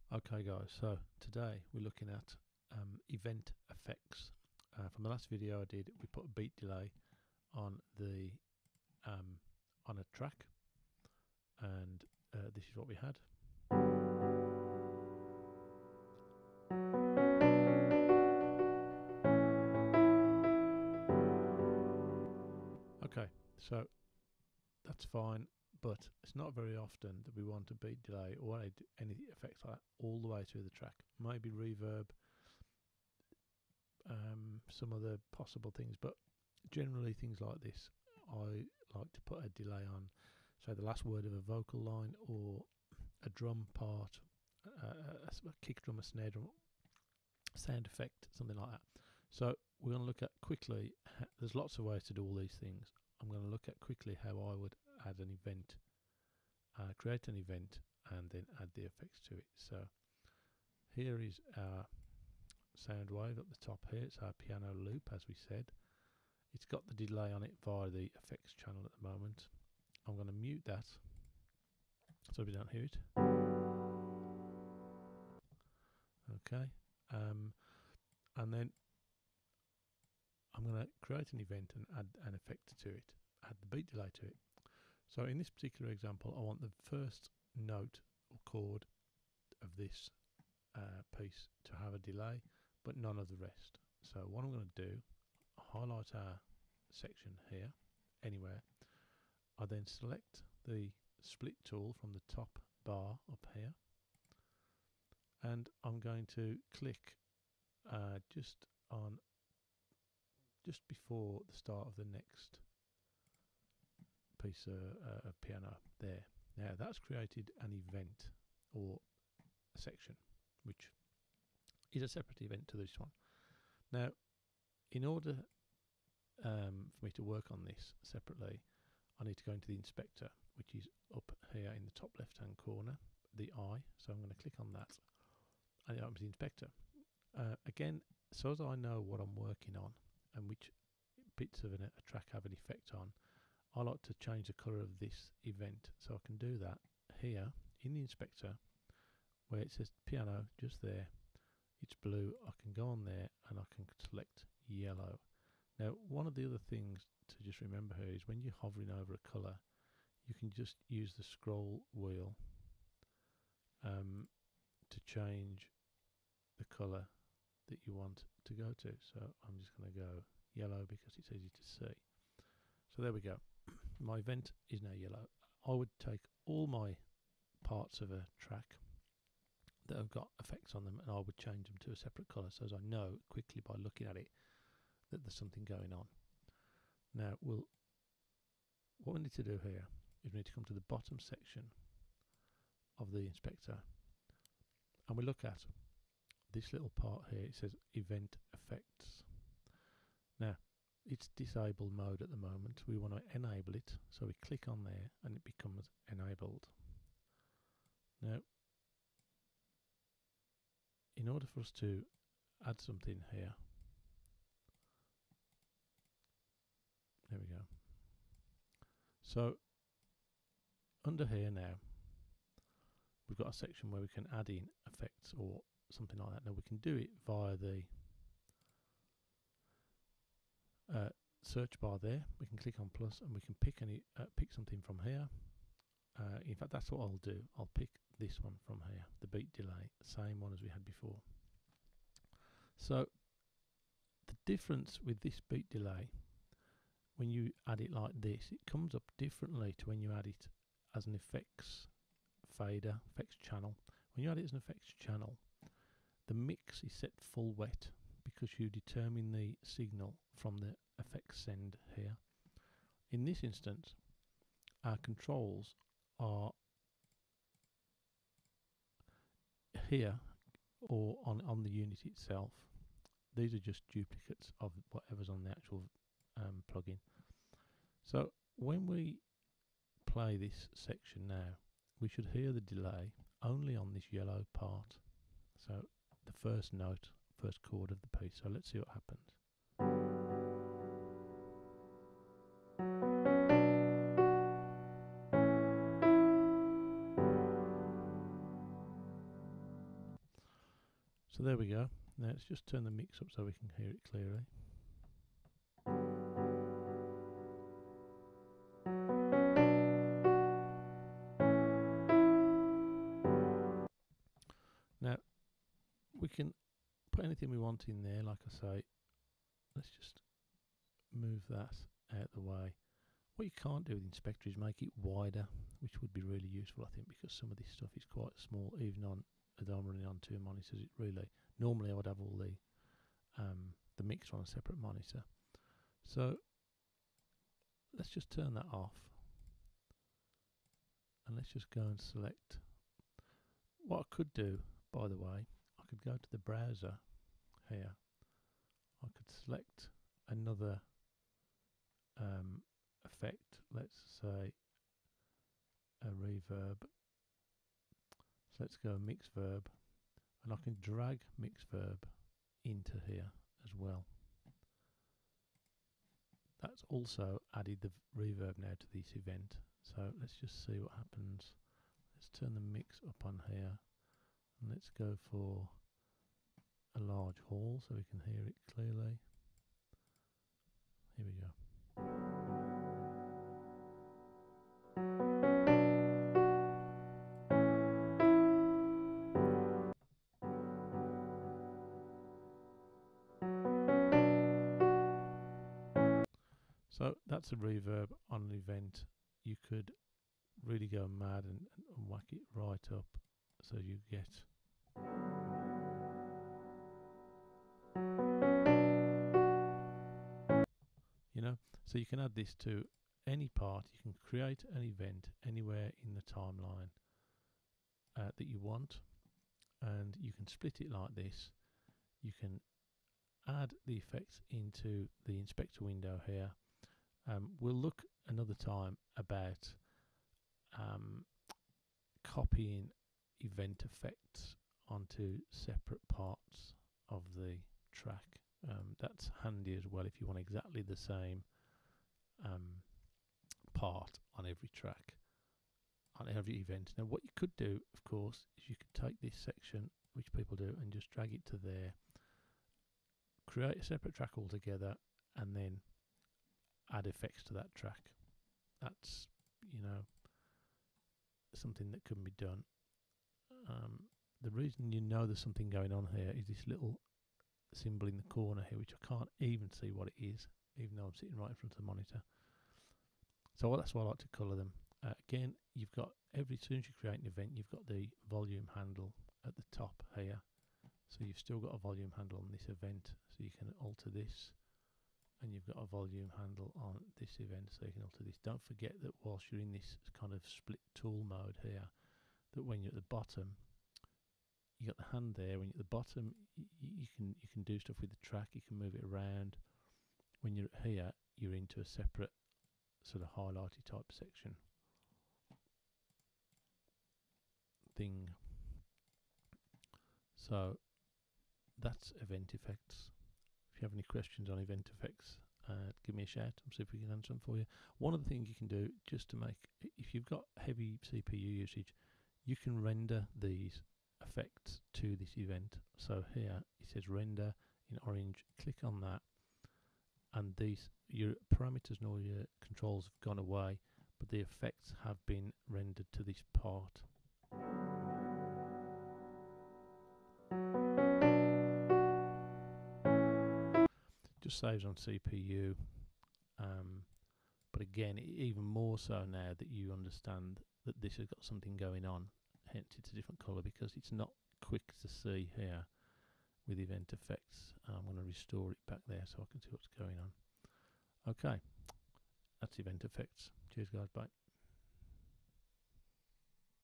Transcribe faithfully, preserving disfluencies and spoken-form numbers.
Okay guys, so today we're looking at um, event effects. Uh, from the last video I did, we put a beat delay on the um, on a track, and uh, this is what we had. Okay, so that's fine, but it's not very often that we want a beat delay or any effects like that all the way through the track. Maybe reverb, um, some other possible things, but generally things like this I like to put a delay on, so the last word of a vocal line or a drum part, uh, a, a kick drum, a snare drum, sound effect, something like that. So we're going to look at quickly, there's lots of ways to do all these things. I'm going to look at quickly how I would add an event, uh, create an event and then add the effects to it. So here is our sound wave at the top here. It's our piano loop, as we said. It's got the delay on it via the effects channel at the moment. I'm going to mute that so we don't hear it. Okay, um, and then I'm going to create an event and add an effect to it, add the beat delay to it. So in this particular example, I want the first note or chord of this uh, piece to have a delay, but none of the rest. So what I'm going to do, highlight our section here, anywhere. I then select the split tool from the top bar up here, and I'm going to click uh, just on just before the start of the next piece of, uh, of piano there. Now that's created an event or a section, which is a separate event to this one. Now, in order um, for me to work on this separately, I need to go into the inspector, which is up here in the top left hand corner, the eye. So I'm going to click on that and it opens the inspector. Uh, again, so as I know what I'm working on and which bits of an, a track have an effect on, I like to change the colour of this event. So I can do that here in the inspector where it says piano just there. It's blue. I can go on there and I can select yellow. Now, one of the other things to just remember here is when you're hovering over a colour, you can just use the scroll wheel um, to change the colour that you want to go to. So I'm just going to go yellow because it's easy to see. So there we go. My event is now yellow. I would take all my parts of a track that have got effects on them and I would change them to a separate colour, so as I know quickly by looking at it that there's something going on. Now, we'll, what we need to do here is we need to come to the bottom section of the inspector and we look at this little part here. It says event effects. Now, it's disabled mode at the moment. We want to enable it, so we click on there and it becomes enabled. Now, in order for us to add something here, there we go. So under here now, we've got a section where we can add in effects or something like that. Now we can do it via the uh, search bar there. We can click on plus and we can pick any uh, pick something from here. Uh, in fact, that's what I'll do. I'll pick this one from here, the beat delay, same one as we had before. So the difference with this beat delay, when you add it like this, it comes up differently to when you add it as an effects fader, effects channel. When you add it as an effects channel, the mix is set full wet because you determine the signal from the effects send here. In this instance, our controls are here or on, on the unit itself. These are just duplicates of whatever's on the actual um, plugin. So when we play this section now, we should hear the delay only on this yellow part. So the first note, first chord of the piece. So let's see what happens. So there we go. Now let's just turn the mix up so we can hear it clearly. Now we can put anything we want in there, like I say. Let's just move that out the way. What you can't do with Inspector is make it wider, which would be really useful, I think, because some of this stuff is quite small, even on as I'm running on two monitors. It really normally I would have all the um, the mix on a separate monitor. So let's just turn that off, and let's just go and select. What I could do, by the way, I could go to the browser here. I could select another um, effect. Let's say a reverb. So let's go mix verb, and I can drag mix verb into here as well. That's also added the reverb now to this event. So let's just see what happens. Let's turn the mix up on here, and let's go for a large hall so we can hear it clearly. Here we go. So that's a reverb on an event. You could really go mad and, and whack it right up so you get you know, so you can add this to any part. You can create an event anywhere in the timeline uh, that you want, and you can split it like this. You can add the effects into the inspector window here. Um, we'll look another time about um, copying event effects onto separate parts of the track. Um, that's handy as well if you want exactly the same um, part on every track, on every event. Now what you could do, of course, is you could take this section, which people do, and just drag it to there, create a separate track altogether, and then add effects to that track. That's, you know, something that can be done. Um, the reason you know there's something going on here is this little symbol in the corner here, which I can't even see what it is, even though I'm sitting right in front of the monitor. So that's why I like to colour them. Uh, again, you've got every, as soon as you create an event, you've got the volume handle at the top here. So you've still got a volume handle on this event, so you can alter this. And you've got a volume handle on this event, so you can alter this. Don't forget that whilst you're in this kind of split tool mode here, that when you're at the bottom, you got the hand there. When you're at the bottom, you can you can do stuff with the track. You can move it around. When you're here, you're into a separate sort of highlighty type section thing. So that's event effects. If you have any questions on event effects, uh, give me a shout and see if we can answer them for you. One of the things you can do, just to make, if you've got heavy C P U usage, you can render these effects to this event. So here it says render in orange. Click on that, and these, your parameters and all your controls have gone away, but the effects have been rendered to this part. Just saves on C P U, um, but again, even more so now that you understand that this has got something going on, hence it's a different colour, because it's not quick to see here with event effects. I'm going to restore it back there so I can see what's going on. Okay, that's event effects. Cheers guys, bye.